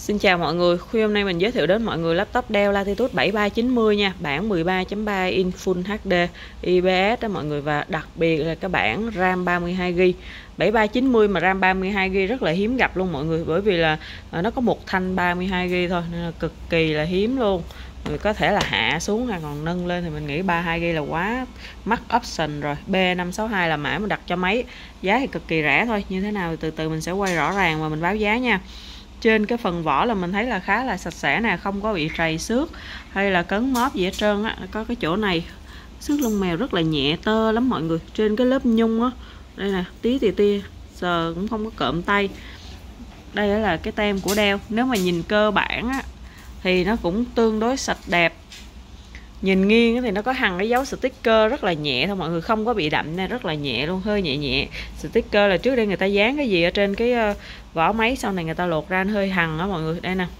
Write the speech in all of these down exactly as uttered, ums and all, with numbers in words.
Xin chào mọi người, khuya hôm nay mình giới thiệu đến mọi người laptop Dell Latitude bảy ba chín mươi nha, bản mười ba chấm ba inch Full hát đê i pê ét đó mọi người, và đặc biệt là cái bản RAM ba mươi hai gi ga bai. bảy ba chín mươi mà RAM ba mươi hai gi ga bai rất là hiếm gặp luôn mọi người, bởi vì là nó có một thanh ba mươi hai gi ga bai thôi nên là cực kỳ là hiếm luôn. Người có thể là hạ xuống hay còn nâng lên thì mình nghĩ ba mươi hai gi ga bai là quá mắc option rồi. B năm sáu hai là mã mình đặt cho máy, giá thì cực kỳ rẻ thôi. Như thế nào từ từ mình sẽ quay rõ ràng và mình báo giá nha. Trên cái phần vỏ là mình thấy là khá là sạch sẽ nè, không có bị trầy xước hay là cấn móp gì hết trơn á. Có cái chỗ này xước lông mèo rất là nhẹ tơ lắm mọi người. Trên cái lớp nhung á, đây nè, tí tì tia, sờ cũng không có cộm tay. Đây là cái tem của Dell. Nếu mà nhìn cơ bản á thì nó cũng tương đối sạch đẹp. Nhìn nghiêng thì nó có hằn cái dấu sticker rất là nhẹ thôi mọi người, không có bị đậm nên rất là nhẹ luôn, hơi nhẹ nhẹ. Sticker là trước đây người ta dán cái gì ở trên cái vỏ máy, sau này người ta lột ra nó hơi hằn đó mọi người. Đây nè,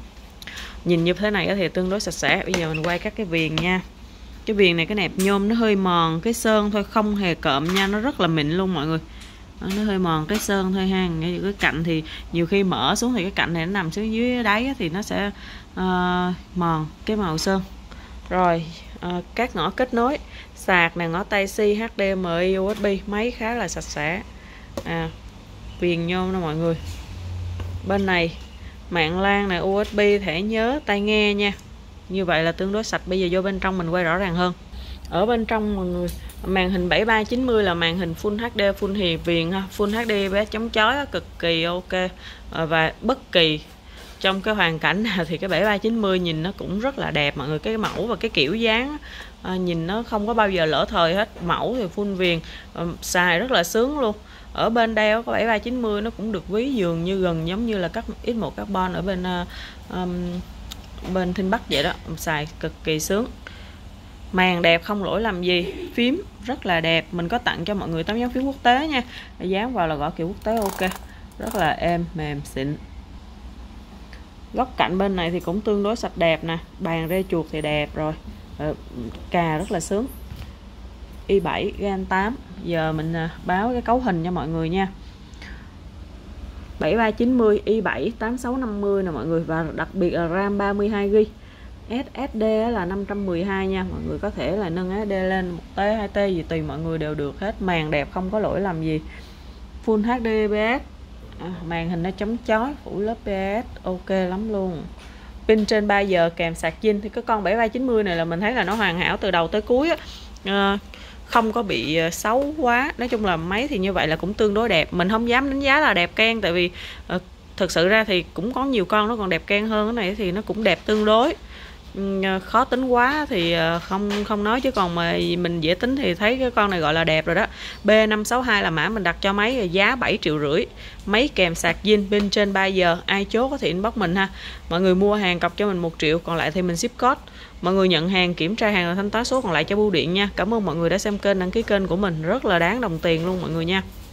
nhìn như thế này thì tương đối sạch sẽ. Bây giờ mình quay các cái viền nha. Cái viền này cái nẹp nhôm nó hơi mòn cái sơn thôi, không hề cộm nha, nó rất là mịn luôn mọi người. Nó hơi mòn cái sơn thôi ha. Cái cạnh thì nhiều khi mở xuống thì cái cạnh này nó nằm xuống dưới đáy thì nó sẽ uh, mòn cái màu sơn. Rồi à, các ngõ kết nối sạc này, ngõ Type-C, hát đê em i, u ét bê, máy khá là sạch sẽ. À, viền nhôm nè mọi người. Bên này mạng LAN này, u ét bê, thẻ nhớ, tai nghe nha. Như vậy là tương đối sạch. Bây giờ vô bên trong mình quay rõ ràng hơn. Ở bên trong mọi người, màn hình bảy ba chín mươi là màn hình Full hát đê, Full hiền viền ha, Full hát đê i pê ét chống chói, cực kỳ ok. À, và bất kỳ trong cái hoàn cảnh nào thì cái bảy ba chín mươi nhìn nó cũng rất là đẹp mọi người. Cái mẫu và cái kiểu dáng à, nhìn nó không có bao giờ lỡ thời hết. Mẫu thì full viền, à, xài rất là sướng luôn. Ở bên Dell có bảy ba chín mươi nó cũng được ví dường như gần giống như là các ích một carbon ở bên uh, um, bên Thinh Bắc vậy đó, xài cực kỳ sướng. Màn đẹp không lỗi làm gì, phím rất là đẹp. Mình có tặng cho mọi người tấm dán phím quốc tế nha, dán vào là gõ kiểu quốc tế ok, rất là êm mềm xịn. Góc cạnh bên này thì cũng tương đối sạch đẹp nè, bàn rê chuột thì đẹp rồi, cà rất là sướng. i bảy Gen tám. Giờ mình báo cái cấu hình cho mọi người nha. bảy ba chín mươi i bảy tám sáu năm mươi nè mọi người, và đặc biệt là RAM ba mươi hai gi ga bai. ét ét đê là năm trăm mười hai nha, mọi người có thể là nâng ét ét đê lên một T hai T gì tùy mọi người đều được hết. Màn đẹp không có lỗi làm gì. Full hát đê i pê ét. À, màn hình nó chống chói, phủ lớp pê ét ok lắm luôn. Pin trên ba giờ kèm sạc zin. Thì cái con bảy ba chín mươi này là mình thấy là nó hoàn hảo từ đầu tới cuối á. À, không có bị xấu quá. Nói chung là máy thì như vậy là cũng tương đối đẹp. Mình không dám đánh giá là đẹp keng, tại vì uh, thực sự ra thì cũng có nhiều con nó còn đẹp keng hơn. Cái này thì nó cũng đẹp tương đối. Khó tính quá thì không không nói, chứ còn mà mình dễ tính thì thấy cái con này gọi là đẹp rồi đó. B năm sáu hai là mã mình đặt cho máy, giá bảy triệu rưỡi, máy kèm sạc zin, pin trên ba giờ. Ai chốt có thể inbox mình ha. Mọi người mua hàng cọc cho mình một triệu, còn lại thì mình ship code. Mọi người nhận hàng kiểm tra hàng là thanh toán số còn lại cho bưu điện nha. Cảm ơn mọi người đã xem kênh, đăng ký kênh của mình, rất là đáng đồng tiền luôn mọi người nha.